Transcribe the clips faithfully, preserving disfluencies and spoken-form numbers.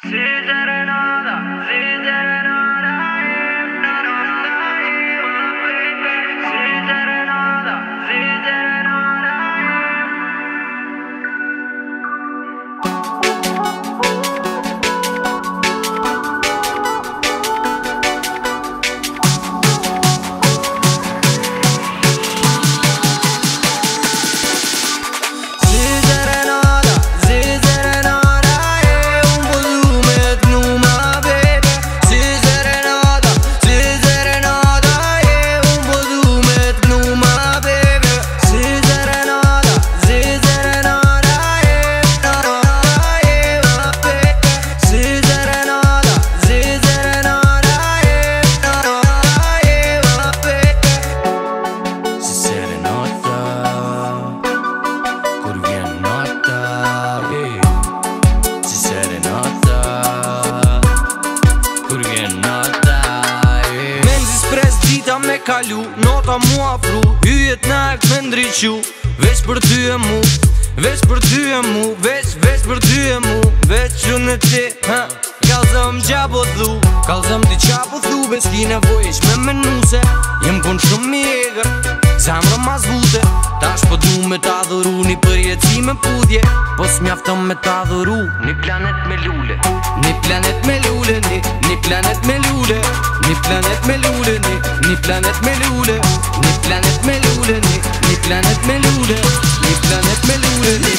Me kalu, nota mu afru, hyjet në akt me ndriqu. Veç për ty e mu, veç për ty e mu, veç, veç për ty e mu. Veç që në ti, ha, kalzëm gjapo dhu, kalzëm ti qapo dhu. Veç ki nevoj ish me menuse, jem kon shumë mi egrë, zamrë ma zvute. Tash po du me ta dhuru, një përjeci me pudje, po s'mjaftëm me ta dhuru. Një planet me lule, një planet me lule, një, një planet me lule. Një planet me lule, një, një planet me lule. Një planet me lule, një, një planet me lule. Një planet me lule, një.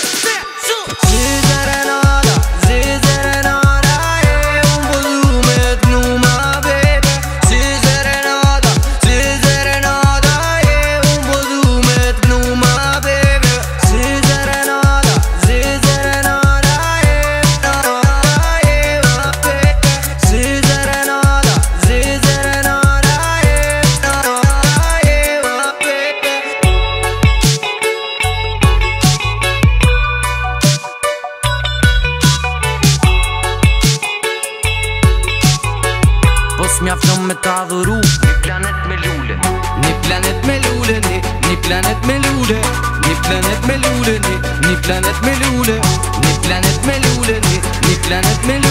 Zizerenada, zizerenada, e unë po du me t'nu ma bebe. Zizerenada, zizerenada, e unë po du me t'nu ma bebe. Zizerenada, zizerenada, e ma bebe. Zizerenada. S'mjaftëm me ta dhuru. Një planet me lule, një planet me lule, një, një planet me lule. Një planet me lule, një, një planet me lule. Një planet me lule, një, një planet me lule.